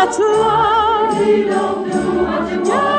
that's love. We don't do what you want.